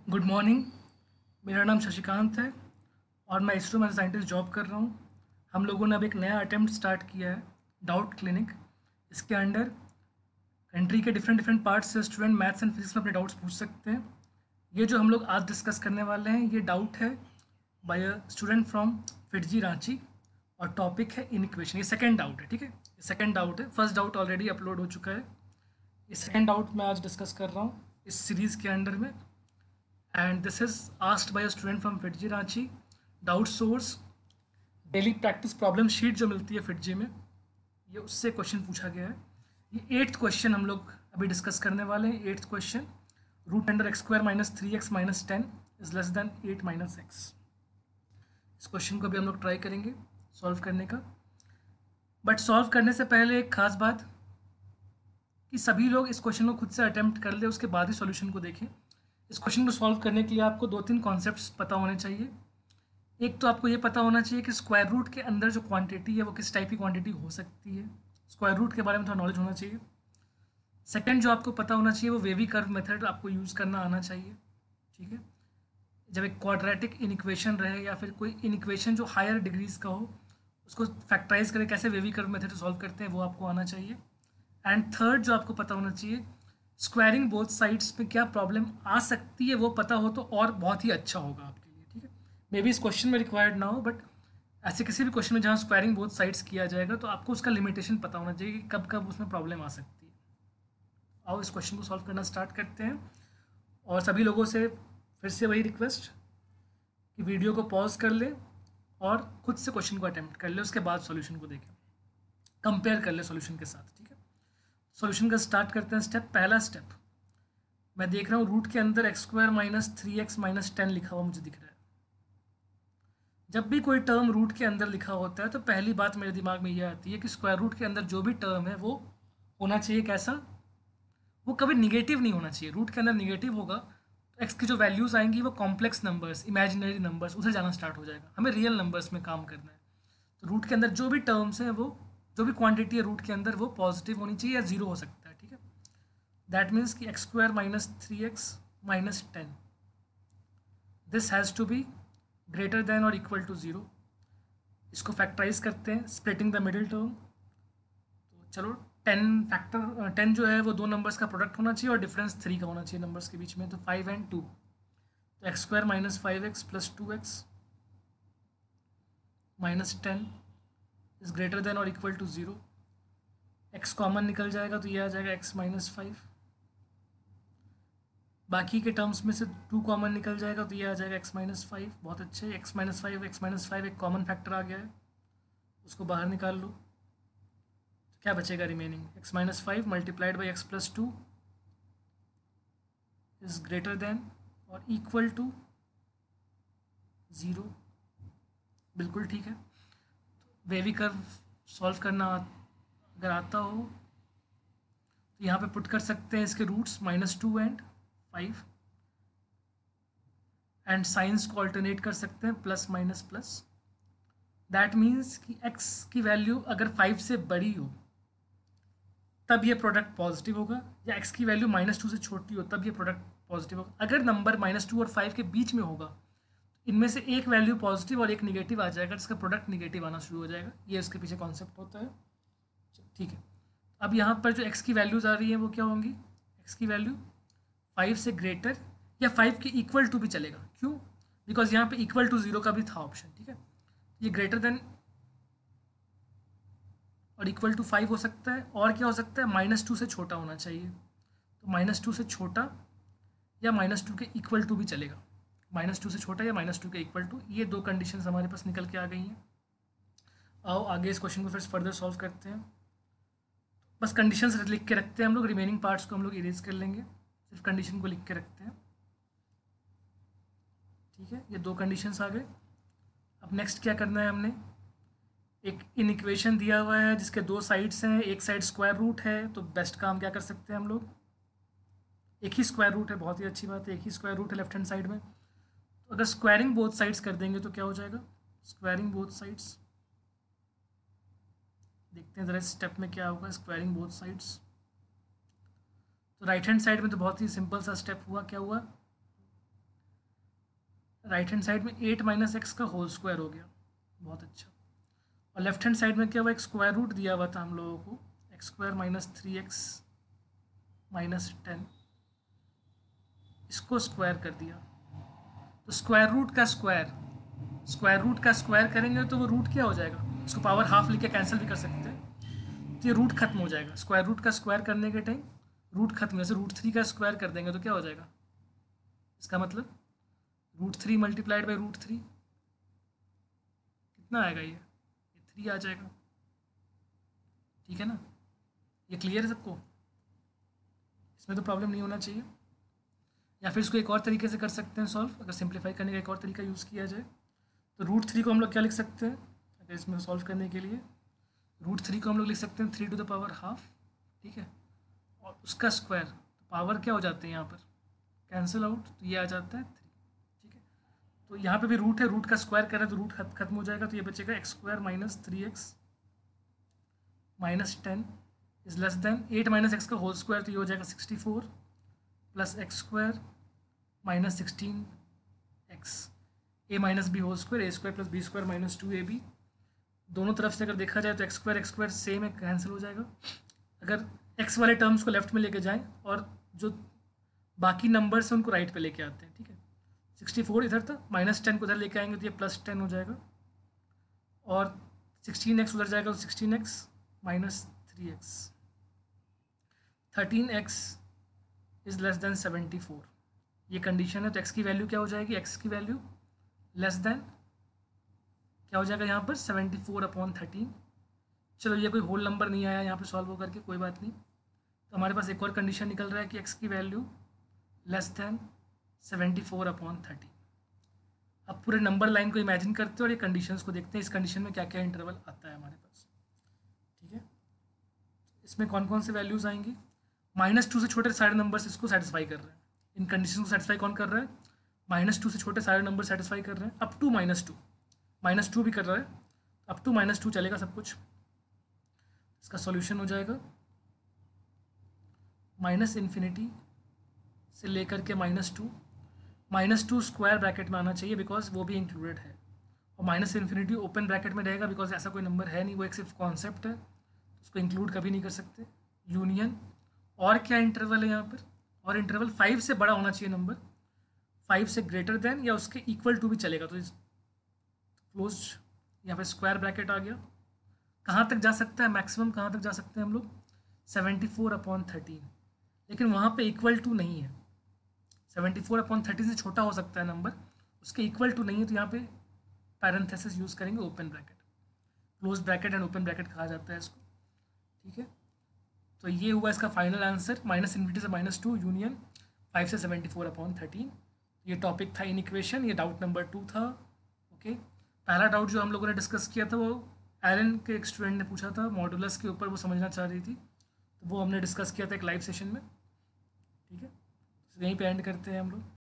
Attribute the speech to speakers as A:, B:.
A: Good morning. मेरा नाम शशिकांत है और मैं इसरो में साइंटिस्ट जॉब कर रहा हूँ। हम लोगों ने अब एक नया अटेम्प्ट स्टार्ट किया है, डाउट क्लिनिक। इसके अंडर कंट्री के डिफरेंट डिफरेंट पार्ट्स से स्टूडेंट मैथ्स एंड फिजिक्स में अपने डाउट्स पूछ सकते हैं। ये जो हम लोग आज डिस्कस करने वाले हैं ये डाउट है by a student from FIITJEE Ranchi और टॉपिक है इनइक्वेशन। ये सेकंड डाउट है, ठीक है, ये सेकंड डाउट है। फर्स्ट डाउट ऑलरेडी अपलोड हो चुका है। ये सेकंड डाउट मैं आज डिस्कस कर रहा हूँ इस सीरीज़ के अंडर में। And this is asked by a student from FIITJEE Ranchi. Doubt source daily practice problem sheet जो मिलती है फिटजी में, ये उससे क्वेश्चन पूछा गया है। ये एट्थ क्वेश्चन हम लोग अभी डिस्कस करने वाले हैं। Eighth question, root under x square minus 3x minus 10 is less than 8 minus x. इस क्वेश्चन को भी हम लोग ट्राई करेंगे सॉल्व करने का। बट सॉल्व करने से पहले एक खास बात कि सभी लोग इस क्वेश्चन को खुद से अटेम्प्ट कर ले, उसके बाद ही सॉल्यूशन को देखें। इस क्वेश्चन को सॉल्व करने के लिए आपको दो तीन कॉन्सेप्ट्स पता होने चाहिए। एक तो आपको ये पता होना चाहिए कि स्क्वायर रूट के अंदर जो क्वांटिटी है वो किस टाइप की क्वांटिटी हो सकती है। स्क्वायर रूट के बारे में थोड़ा नॉलेज होना चाहिए। सेकंड जो आपको पता होना चाहिए वो वेवी कर्व मेथड आपको यूज़ करना आना चाहिए, ठीक है। जब एक क्वाड्रेटिक इनइक्वेशन रहे या फिर कोई इनइक्वेशन जो हायर डिग्रीज का हो, उसको फैक्टराइज करके कैसे वेवी कर्व मेथड सॉल्व करते हैं वो आपको आना चाहिए। एंड थर्ड जो आपको पता होना चाहिए, स्क्वायरिंग बोथ साइड्स में क्या प्रॉब्लम आ सकती है वो पता हो तो और बहुत ही अच्छा होगा आपके लिए, ठीक है। मे बी इस क्वेश्चन में रिक्वायर्ड ना हो, बट ऐसे किसी भी क्वेश्चन में जहाँ स्क्वायरिंग बोथ साइड्स किया जाएगा तो आपको उसका लिमिटेशन पता होना चाहिए कि कब कब उसमें प्रॉब्लम आ सकती है। आओ इस क्वेश्चन को सॉल्व करना स्टार्ट करते हैं। और सभी लोगों से फिर से वही रिक्वेस्ट कि वीडियो को पॉज कर ले और खुद से क्वेश्चन को अटेम्प्ट कर ले, उसके बाद सॉल्यूशन को देखें, कंपेयर कर ले सॉल्यूशन के साथ, ठीक है। सॉल्यूशन का स्टार्ट करते हैं। स्टेप, पहला स्टेप, मैं देख रहा हूँ रूट के अंदर x square minus 3x minus 10 लिखा हुआ मुझे दिख रहा है। जब भी कोई टर्म रूट के अंदर लिखा होता है तो पहली बात मेरे दिमाग में ये आती है कि स्क्वायर रूट के अंदर जो भी टर्म है वो होना चाहिए कैसा, वो कभी निगेटिव नहीं होना चाहिए। रूट के अंदर निगेटिव होगा तो एक्स की जो वैल्यूज़ आएंगी वो कॉम्प्लेक्स नंबर्स, इमेजिनरी नंबर्स, उधर जाना स्टार्ट हो जाएगा। हमें रियल नंबर्स में काम करना है। तो रूट के अंदर जो भी टर्म्स हैं वो, जो भी क्वांटिटी है रूट के अंदर, वो पॉजिटिव होनी चाहिए या जीरो हो सकता है, ठीक है। दैट मीन्स कि x square minus 3x minus 10, this has to be greater than और इक्वल टू ज़ीरो। इसको फैक्टराइज करते हैं, स्प्लिटिंग द मिडिल टर्म। तो चलो 10 जो है वो दो नंबर्स का प्रोडक्ट होना चाहिए और डिफरेंस 3 का होना चाहिए नंबर्स के बीच में, तो 5 एंड 2। तो x square minus 5x plus 2x minus 10 is greater than और equal to zero. X common निकल जाएगा तो ये आ जाएगा x माइनस 5। बाकी के टर्म्स में से 2 कॉमन निकल जाएगा तो ये आ जाएगा x माइनस 5। बहुत अच्छे, x माइनस 5 एक कॉमन फैक्टर आ गया है, उसको बाहर निकाल लो। तो क्या बचेगा remaining, x minus 5 multiplied by x plus 2 is greater than और इक्वल टू ज़ीरो। बिल्कुल ठीक है। वेवी कर्व सॉल्व करना अगर आता हो तो यहाँ पे पुट कर सकते हैं इसके रूट्स -2 एंड 5, एंड साइंस को अल्टरनेट कर सकते हैं plus minus plus. That means कि x की वैल्यू अगर 5 से बड़ी हो तब ये प्रोडक्ट पॉजिटिव होगा, या x की वैल्यू -2 से छोटी हो तब ये प्रोडक्ट पॉजिटिव होगा। अगर नंबर -2 और 5 के बीच में होगा, इनमें से एक वैल्यू पॉजिटिव और एक निगेटिव आ जाएगा, जिसका प्रोडक्ट निगेटिव आना शुरू हो जाएगा। ये इसके पीछे कॉन्सेप्ट होता है, ठीक है। अब यहाँ पर जो x की वैल्यूज़ आ रही हैं वो क्या होंगी, x की वैल्यू 5 से ग्रेटर या 5 के इक्वल टू भी चलेगा। क्यों? बिकॉज यहाँ पे इक्वल टू ज़ीरो का भी था ऑप्शन, ठीक है। ये ग्रेटर देन और इक्वल टू 5 हो सकता है, और क्या हो सकता है, -2 से छोटा होना चाहिए। तो -2 से छोटा या -2 के इक्वल टू भी चलेगा। -2 से छोटा या -2 के इक्वल टू, ये दो कंडीशंस हमारे पास निकल के आ गई हैं। आओ आगे इस क्वेश्चन को फिर फर्दर सॉल्व करते हैं। बस कंडीशंस लिख के रखते हैं हम लोग, रिमेनिंग पार्ट्स को हम लोग इरेज कर लेंगे, सिर्फ कंडीशन को लिख के रखते हैं, ठीक है। ये दो कंडीशंस आ गए। अब नेक्स्ट क्या करना है, हमने एक इन इक्वेशन दिया हुआ है जिसके दो साइड्स हैं, एक साइड स्क्वायर रूट है, तो बेस्ट काम क्या कर सकते हैं हम लोग, एक ही स्क्वायर रूट है, बहुत ही अच्छी बात है, एक ही स्क्वायर रूट है लेफ्ट हैंड साइड में। तो अगर स्क्वायरिंग बोथ साइड्स कर देंगे तो क्या हो जाएगा, स्क्वायरिंग बोथ साइड्स, देखते हैं ज़रा स्टेप में क्या होगा, स्क्वायरिंग बोथ साइड्स। तो राइट हैंड साइड में तो बहुत ही सिंपल सा स्टेप हुआ, क्या हुआ, राइट हैंड साइड में 8 माइनस एक्स का होल स्क्वायर हो गया, बहुत अच्छा। और लेफ्ट हैंड साइड में क्या हुआ, एक स्क्वायर रूट दिया हुआ था हम लोगों को, x square minus 3x minus 10, इसको स्क्वायर कर दिया। तो स्क्वायर रूट का स्क्वायर करेंगे तो वो रूट क्या हो जाएगा, उसको पावर हाफ लिख के कैंसिल भी कर सकते हैं, तो ये रूट खत्म हो जाएगा। स्क्वायर रूट का स्क्वायर करने के टाइम रूट खत्म, जैसे √3 का स्क्वायर कर देंगे तो क्या हो जाएगा, इसका मतलब √3 मल्टीप्लाइड बाई √3 कितना आएगा, ये 3 आ जाएगा। ठीक है ना, ये क्लियर है सबको, इसमें तो प्रॉब्लम नहीं होना चाहिए। या फिर इसको एक और तरीके से कर सकते हैं सॉल्व, अगर सिंप्लीफाई करने का एक और तरीका यूज़ किया जाए तो √3 को हम लोग क्या लिख सकते हैं, अगर इसमें सॉल्व करने के लिए √3 को हम लोग लिख सकते हैं 3⁻², ठीक है, और उसका स्क्वायर, तो पावर क्या हो जाते हैं यहाँ पर कैंसिल आउट, तो ये आ जाता है 3। ठीक है, तो यहाँ पे भी रूट है, रूट का स्क्वायर करें तो रूट खत्म हो जाएगा, तो ये बचेगा x² minus 3x minus 10 is less than 8 minus x का होल स्क्वायर, तो ये हो जाएगा 64 plus x² minus 16x a minus B whole square, a² plus b² minus 2ab। दोनों तरफ से अगर देखा जाए तो x² सेम है, कैंसिल हो जाएगा। अगर x वाले टर्म्स को लेफ्ट में लेके जाएं और जो बाकी नंबर्स हैं उनको राइट पे लेके आते हैं, ठीक है। 64 इधर था, माइनस 10 को उधर लेके आएंगे तो ये प्लस 10 हो जाएगा, और 16x उधर जाएगा तो 16x minus 3x, 13x is less then 74। ये कंडीशन है, तो x की वैल्यू क्या हो जाएगी, x की वैल्यू लेस देन क्या हो जाएगा यहाँ पर 74/13। चलो ये कोई होल नंबर नहीं आया यहाँ पे सॉल्व हो करके, कोई बात नहीं। तो हमारे पास एक और कंडीशन निकल रहा है कि x की वैल्यू लेस देन 74/13। अब पूरे नंबर लाइन को इमेजिन करते हैं और ये कंडीशंस को देखते हैं, इस कंडीशन में क्या क्या इंटरवल आता है हमारे पास। ठीक है, इसमें कौन कौन से वैल्यूज़ आएंगी, -2 से छोटे सारे नंबर्स इसको सेटिस्फाई कर रहे हैं, इन कंडीशन को सेटिस्फाई कौन कर रहा है, -2 से छोटे सारे नंबर सेटिस्फाई कर रहे हैं, अप टू -2 भी कर रहा है, अप टू -2 चलेगा सब कुछ। इसका सॉल्यूशन हो जाएगा -∞ से लेकर के -2 स्क्वायर ब्रैकेट में आना चाहिए बिकॉज वो भी इंक्लूडेड है, और -∞ ओपन ब्रैकेट में रहेगा बिकॉज ऐसा कोई नंबर है नहीं, वो एक सिर्फ कॉन्सेप्ट है, उसको इंक्लूड कभी नहीं कर सकते। यूनियन, और क्या इंटरवल है यहाँ पर, और इंटरवल 5 से बड़ा होना चाहिए नंबर, 5 से ग्रेटर देन या उसके इक्वल टू भी चलेगा, तो क्लोज यहाँ पे स्क्वायर ब्रैकेट आ गया। कहाँ तक जा सकता है मैक्सिमम, कहाँ तक जा सकते हैं हम लोग 74/13, लेकिन वहाँ पे इक्वल टू नहीं है, 74/13 से छोटा हो सकता है नंबर, उसके इक्वल टू नहीं है, तो यहाँ पे पैरेंथेसिस यूज़ करेंगे, open bracket, close bracket and open bracket कहा जाता है इसको। ठीक है, तो ये हुआ इसका फाइनल आंसर, -∞ से -2 यूनियन 5 से 74/13। ये टॉपिक था इनइक्वेशन, ये डाउट नंबर 2 था। ओके, पहला डाउट जो हम लोगों ने डिस्कस किया था वो एलन के एक स्टूडेंट ने पूछा था मॉडुलस के ऊपर, वो समझना चाह रही थी, तो वो हमने डिस्कस किया था एक लाइव सेशन में। ठीक है, तो यहीं पे एंड करते हैं हम लोग।